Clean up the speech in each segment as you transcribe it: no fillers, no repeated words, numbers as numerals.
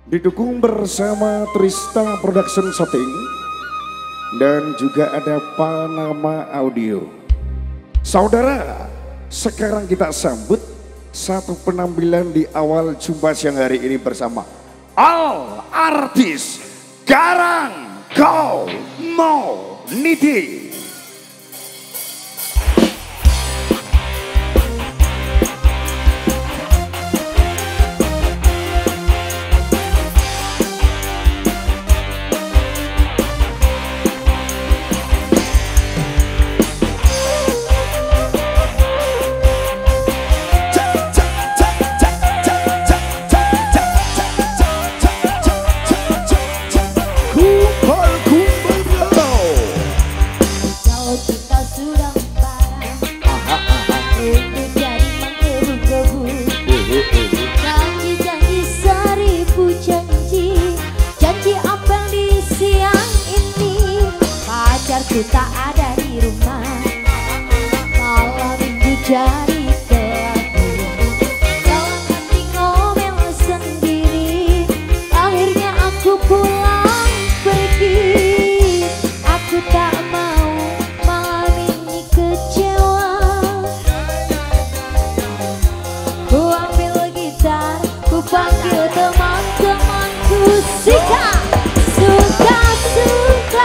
Didukung bersama Trista Production Shooting dan juga ada Panama Audio. Saudara, sekarang kita sambut satu penampilan di awal jumpa siang hari ini bersama All Artis Garang Community. Ku tak ada di rumah, malam minggu jadi kelabu. Dalam hati ngomel sendiri, akhirnya aku pulang pergi. Aku tak mau malam ini kecewa. Ku ambil gitar, ku panggil teman-temanku. Suka-suka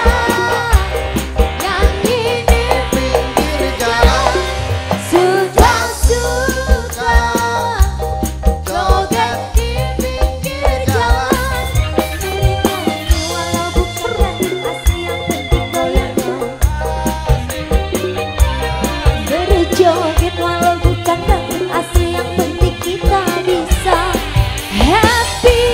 joget walau bukan dangdut asli, yang penting kita bisa happy.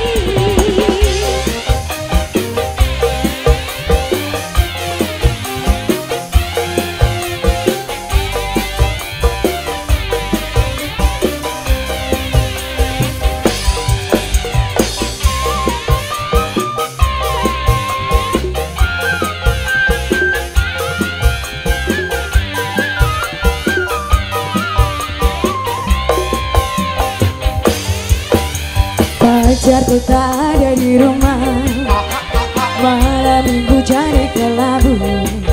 Pacarku tak ada di rumah, malam minggu jadi kelabu.